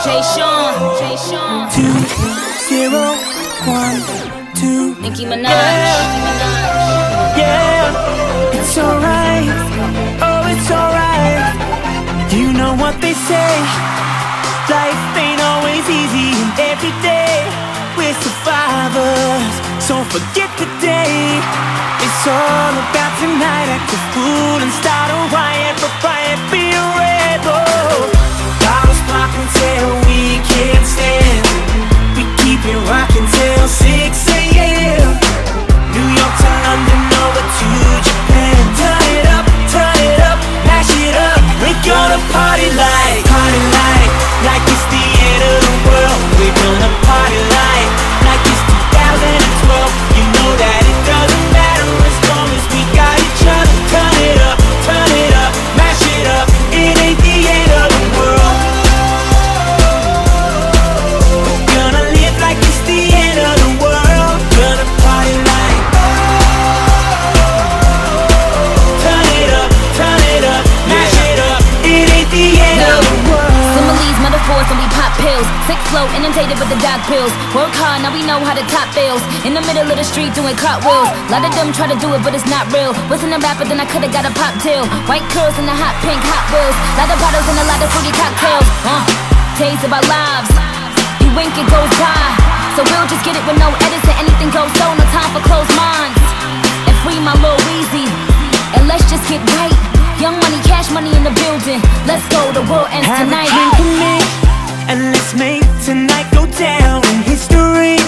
Jay Sean. 2-0-1-2. Nicki Minaj. Yeah, it's alright. Oh, it's alright. You know what they say, life ain't always easy, and every day we're survivors. So forget the day, it's all about tonight. Act a fool and start a riot, but riot be a rebel. Bottles popping till we can't stand. We keep it rocking till 6 a.m. New York to London, over to Japan. Turn it up, mash it up. We're gonna party like it's the end of the world. We're gonna party like it's 2012. You know that it doesn't matter as long as we got each other. Turn it up, mash it up. It ain't the end of the world. We're gonna live like it's the end of the world. Gonna party like. Turn it up, mash it up. It ain't the end of the world. Similes, metaphors, and we pop pills. Sick flow, inundated with the dog pills. Work hard, now we know how to top bills. In the middle of the street doing cartwheels. Lot of them try to do it, but it's not real. Wasn't a rapper, then I could've got a pop deal. White curls and the hot pink Hot Wheels. Lot of bottles and a lot of fruity cocktails. Days of our lives. You wink, it goes by. So we'll just get it with no edits and anything goes. So no time for closed minds. And free my Lil Weezy. And let's just get right. Young money, cash money in the building. Let's go, the world ends Have tonight. a drink with me, and let's make tonight go down in history.